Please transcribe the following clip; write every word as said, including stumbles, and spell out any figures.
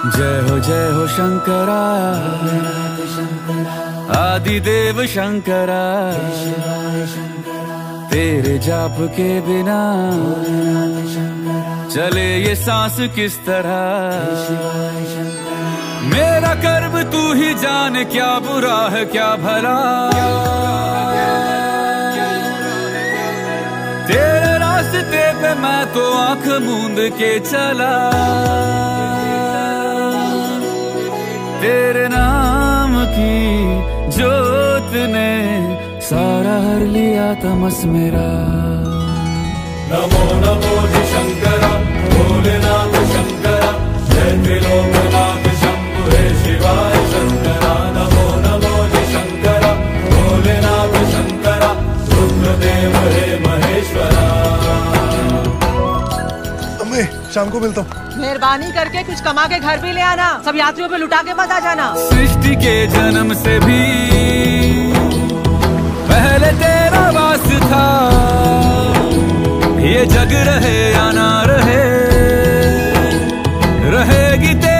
जय हो जय हो शंकरा, आदिदेव शंकरा, तेरे जाप के बिना चले ये सांस किस तरह। मेरा कर्म तू ही जाने, क्या बुरा है क्या भला। तेरे रास्ते पे मैं तो आंख मूंद के चला, तेरे नाम की जोत ने सारा हर लिया तमस मेरा। नमो नमो जी शंकरा, भोलेनाथ शंकरा, जय त्रिलोकनाथ शंभु हे शिवाय शंकरा। नमो नमो जी शंकरा, भोलेनाथ शंकरा, रुद्रदेव हे महेश्वरा। अम्मी शाम को मिलता हूँ। मेहरबानी करके कुछ कमा के घर भी ले आना, सब यात्रियों पे लुटा के मत आ जाना। सृष्टि के जन्म से भी पहले तेरा वास था, ये जग रहे या ना रहे, रहेगी तेरी